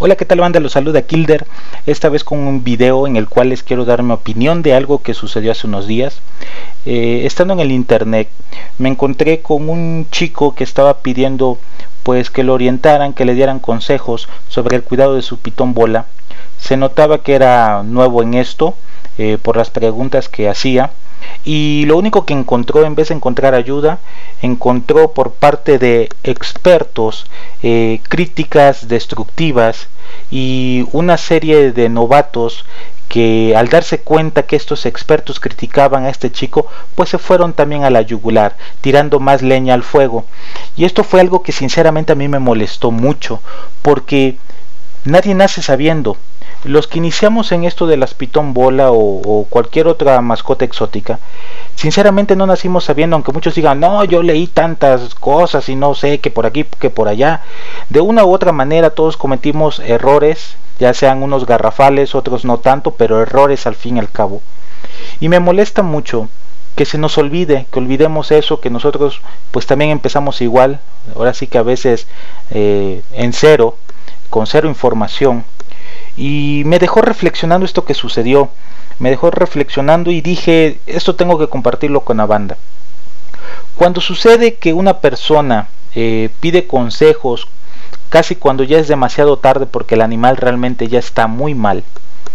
Hola, ¿qué tal banda? Los saluda Kilder, esta vez con un video en el cual les quiero dar mi opinión de algo que sucedió hace unos días. Estando en el internet me encontré con un chico que estaba pidiendo pues que lo orientaran, que le dieran consejos sobre el cuidado de su pitón bola. Se notaba que era nuevo en esto por las preguntas que hacía. Y lo único que encontró, en vez de encontrar ayuda, encontró por parte de expertos críticas destructivas y una serie de novatos que, al darse cuenta que estos expertos criticaban a este chico, pues se fueron también a la yugular, tirando más leña al fuego. Y esto fue algo que sinceramente a mí me molestó mucho, porque nadie nace sabiendo. Los que iniciamos en esto de las pitón bola o cualquier otra mascota exótica, sinceramente no nacimos sabiendo, aunque muchos digan, no, yo leí tantas cosas y no sé, que por aquí, que por allá. De una u otra manera todos cometimos errores, ya sean unos garrafales, otros no tanto, pero errores al fin y al cabo. Y me molesta mucho que se nos olvide, que olvidemos eso, que nosotros pues también empezamos igual, ahora sí que a veces en cero, con cero información. Y me dejó reflexionando esto que sucedió, me dejó reflexionando y dije, esto tengo que compartirlo con la banda. Cuando sucede que una persona pide consejos, casi cuando ya es demasiado tarde porque el animal realmente ya está muy mal,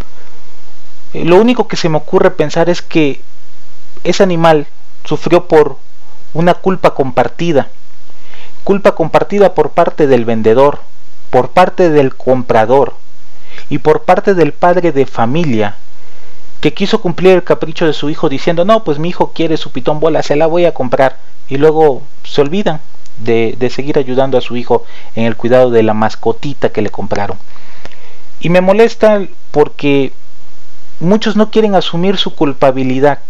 lo único que se me ocurre pensar es que ese animal sufrió por una culpa compartida por parte del vendedor, por parte del comprador y por parte del padre de familia, que quiso cumplir el capricho de su hijo diciendo, no, pues mi hijo quiere su pitón bola, se la voy a comprar, y luego se olvidan de seguir ayudando a su hijo en el cuidado de la mascotita que le compraron. Y me molesta porque muchos no quieren asumir su culpabilidad.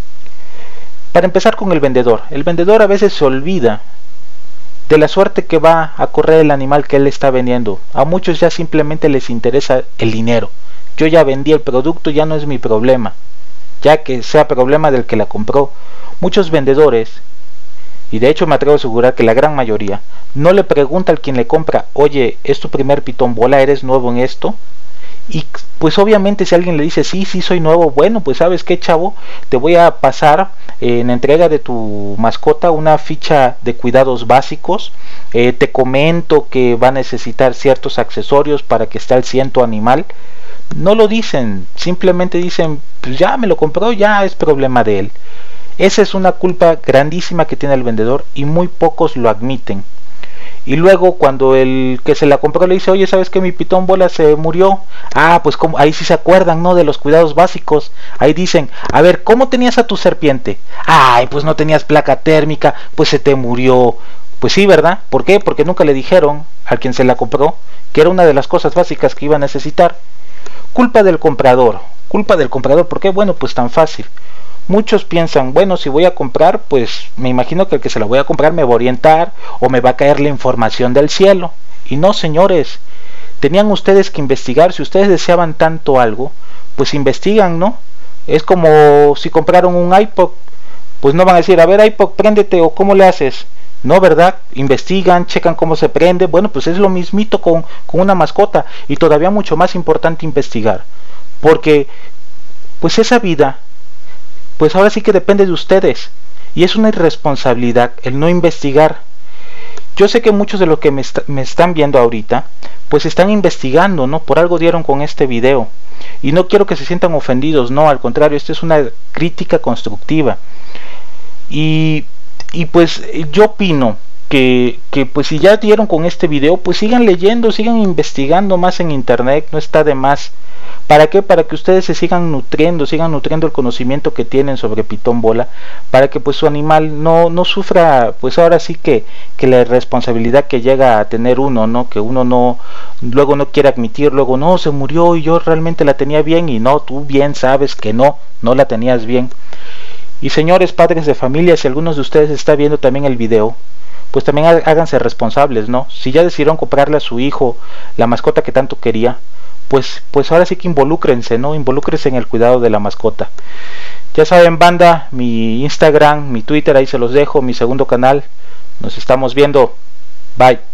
Para empezar con el vendedor a veces se olvida de la suerte que va a correr el animal que él está vendiendo. A muchos ya simplemente les interesa el dinero. Yo ya vendí el producto, ya no es mi problema, ya que sea problema del que la compró. Muchos vendedores, y de hecho me atrevo a asegurar que la gran mayoría, no le pregunta al quien le compra, oye, ¿es tu primer pitón bola? ¿Eres nuevo en esto? Y pues obviamente si alguien le dice, sí, soy nuevo, bueno, pues sabes qué, chavo, te voy a pasar en entrega de tu mascota una ficha de cuidados básicos, te comento que va a necesitar ciertos accesorios para que esté al 100 tu animal. No lo dicen, simplemente dicen, pues ya me lo compró, ya es problema de él. Esa es una culpa grandísima que tiene el vendedor y muy pocos lo admiten. Y luego cuando el que se la compró le dice, oye, ¿sabes que mi pitón bola se murió? Ah, pues como, ahí sí se acuerdan, ¿no? De los cuidados básicos. Ahí dicen, a ver, ¿cómo tenías a tu serpiente? Ay, pues no tenías placa térmica, pues se te murió. Pues sí, ¿verdad? ¿Por qué? Porque nunca le dijeron al quien se la compró que era una de las cosas básicas que iba a necesitar. Culpa del comprador. ¿Por qué? Bueno, pues tan fácil. Muchos piensan, bueno, si voy a comprar, pues me imagino que el que se la voy a comprar me va a orientar o me va a caer la información del cielo. Y no, señores, tenían ustedes que investigar. Si ustedes deseaban tanto algo, pues investigan, ¿no? Es como si compraron un iPod, pues no van a decir, a ver iPod, préndete, o ¿cómo le haces? No, ¿verdad? Investigan, checan cómo se prende. Bueno, pues es lo mismito con una mascota, y todavía mucho más importante investigar, porque pues esa vida, pues ahora sí que depende de ustedes, y es una irresponsabilidad el no investigar. Yo sé que muchos de los que me están viendo ahorita, pues están investigando, ¿no? Por algo dieron con este video, y no quiero que se sientan ofendidos, no, al contrario, esto es una crítica constructiva. Y pues yo opino que pues si ya dieron con este video, pues sigan leyendo, sigan investigando más en internet, no está de más. ¿Para qué? Para que ustedes se sigan nutriendo el conocimiento que tienen sobre pitón bola, para que pues su animal no sufra, pues ahora sí que la responsabilidad que llega a tener uno, ¿no? Que uno no, luego no quiere admitir, luego no, se murió y yo realmente la tenía bien, y no, tú bien sabes que no la tenías bien. Y señores padres de familia, si algunos de ustedes está viendo también el video, pues también háganse responsables, ¿no? Si ya decidieron comprarle a su hijo la mascota que tanto quería, pues ahora sí que involúcrense, ¿no? Involúcrense en el cuidado de la mascota. Ya saben, banda, mi Instagram, mi Twitter, ahí se los dejo, mi segundo canal. Nos estamos viendo. Bye.